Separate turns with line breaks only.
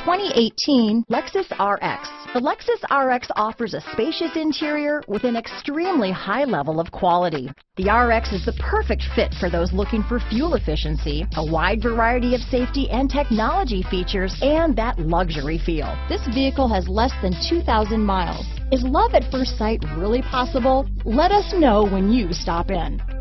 2018 Lexus RX. The Lexus RX offers a spacious interior with an extremely high level of quality. The RX is the perfect fit for those looking for fuel efficiency, a wide variety of safety and technology features, and that luxury feel. This vehicle has less than 2,000 miles. Is love at first sight really possible? Let us know when you stop in.